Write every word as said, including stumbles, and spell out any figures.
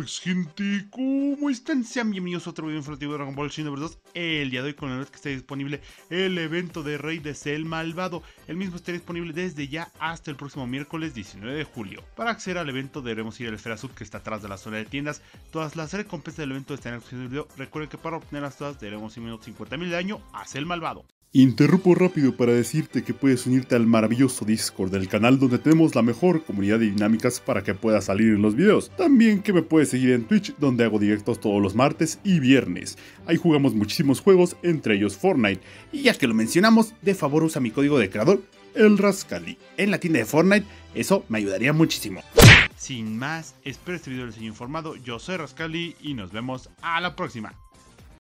pex gente, ¿cómo están? Sean bienvenidos a otro video informativo de Dragon Ball Xenoverse dos. El día de hoy con la novedad que está disponible el evento de Rey de Cell Malvado. El mismo estará disponible desde ya hasta el próximo miércoles diecinueve de julio. Para acceder al evento deberemos ir a la esfera azul que está atrás de la zona de tiendas. Todas las recompensas del evento están en la descripción del video. Recuerden que para obtenerlas todas deberemos ir menos cincuenta mil de daño a Cell Malvado. Interrumpo rápido para decirte que puedes unirte al maravilloso Discord del canal donde tenemos la mejor comunidad de dinámicas para que puedas salir en los videos. También que me puedes seguir en Twitch donde hago directos todos los martes y viernes. Ahí jugamos muchísimos juegos, entre ellos Fortnite. Y ya que lo mencionamos, de favor usa mi código de creador, el Rascali, en la tienda de Fortnite. Eso me ayudaría muchísimo. Sin más, espero este video les haya informado. Yo soy Rascali y nos vemos a la próxima.